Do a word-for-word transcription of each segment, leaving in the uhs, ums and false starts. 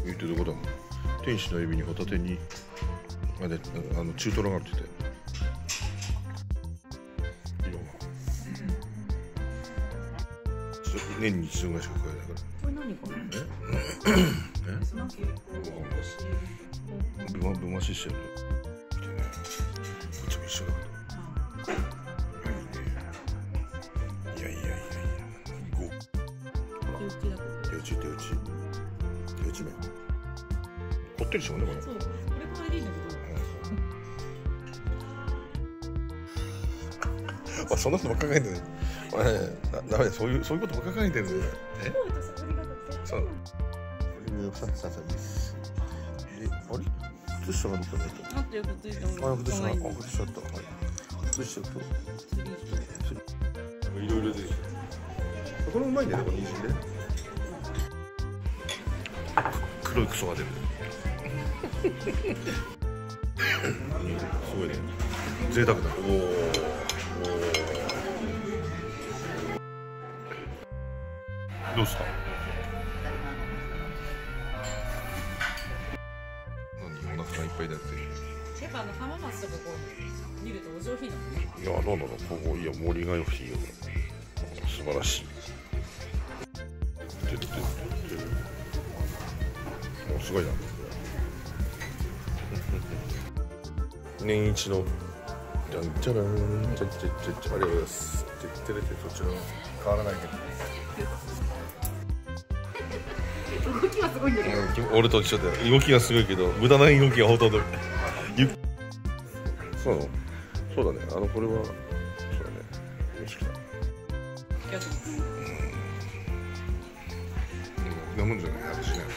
言ってることも天使のエビにホタテにあれあの中トロがあってて色が年に一度ぐらいしか買えないから。 これ何かな。 え？ぶまぶまししてる。見てね。こっちも一緒だけど。いやいやいやいや。ご。手打ちだけど。 手打ち手打ち。手打ち目。こってりしてもねこれ。 そう。これこれでいいんだけど。 あ、そんなことばっか考えてる。お前、ダメだ、そういう、そういうことばっか考えてるんだよ。え。そう。これをさ、さ、さ、です。で、あれ。靴下がどっかにあった。 あってよ、靴下。 あ、靴下、あ、靴下あった。はい。靴下と。いろいろ出てきた。これうまいんだよね、この人参で。黒いクソが出る。すごいね。贅沢だ。おお。どうした？何お腹がいっぱいだって。 やっぱあの浜松とかこう見るとお上品だもんね。 いや、なんだろう、ここいや森がよくていいよ。素晴らしい。もうすごいな。年一のじゃんじゃらんじゃんじゃんじゃんじゃんありがとうございます。てれてそちら変わらないけど。 動きはすごいんだけど、 うん、俺と一緒だよ。動きがすごいけど無駄な動きがほとんどゆそうなの。そうだね。あのこれはそうだね。よしきた。うん。なもんじゃない私ね。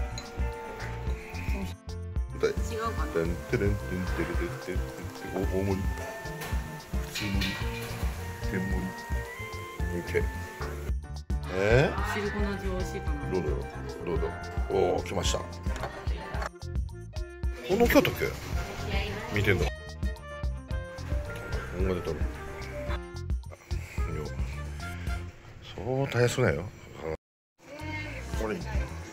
違うかな。 てんてれんてんてれてってお大盛り普通盛り天盛り OK。えー、 シルコの味美味しいかな。 どうだろうどうだろう。おお来ました。この京都け見てんだ。こんなで取る。そうたやすないよ。これ。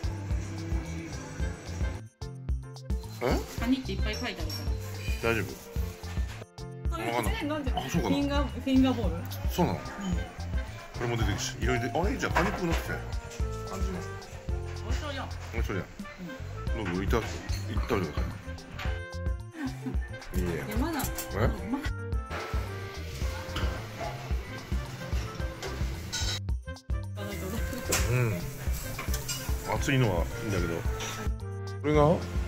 カニっていっぱい書いてあるか大丈夫。 ら。わかんない。 あ、そうかな。 フィンガーフィンガーボール。 そうなの。これも出てきし、いろいろで、あれじゃあカニっぽくなってきたよ。感じの。 美味しそうやん。 美味しそうじゃん。どうぞいただき、いったりください。いいね。 いやまだ。 え？うん。熱いのはいいんだけど。これが。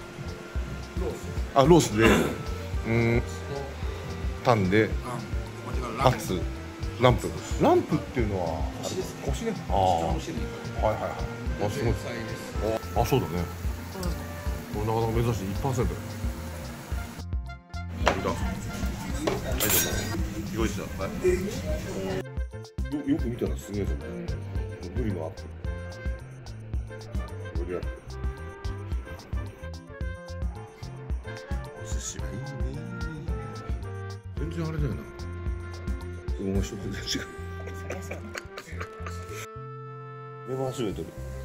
あ、ロースで。うん。タンで。熱。ランプ。ランプっていうのは。腰ね。ああ。はいはいはい。あ、すごい。あ、そうだね。これなかなか珍しい一パーセント。いた。はい、どうも。用意した。はい。よ、よく見たらすげえぞ。ブリのアップ。ブリアップ。お寿司はいいね。全然あれだよな。魚が一つ全然違う。目も初めてる。